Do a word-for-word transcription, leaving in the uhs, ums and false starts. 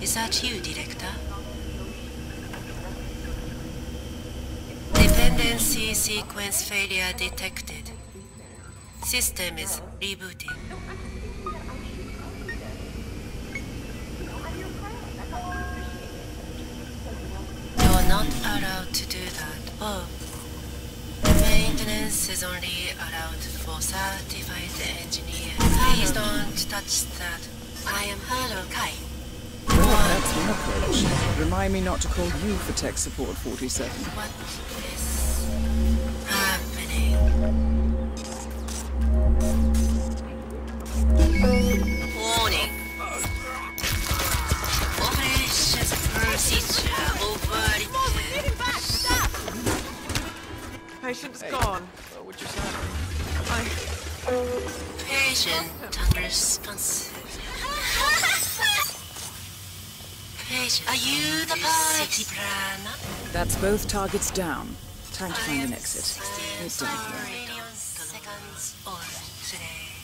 Is that you, Director? Dependency sequence failure detected. System is rebooting. You're not allowed to do that. Oh. Maintenance is only allowed for certified engineers. Please don't touch that. I am Hello Kai. Well, that's one approach. Remind me not to call you for tech support forty-seven. What is happening? Warning. Operations procedure overridden. Patient's gone. What would you say? I... Patient unresponsive. Patient, are you the party planner? That's both targets down. Time to find an exit. It's done here. Seconds or today.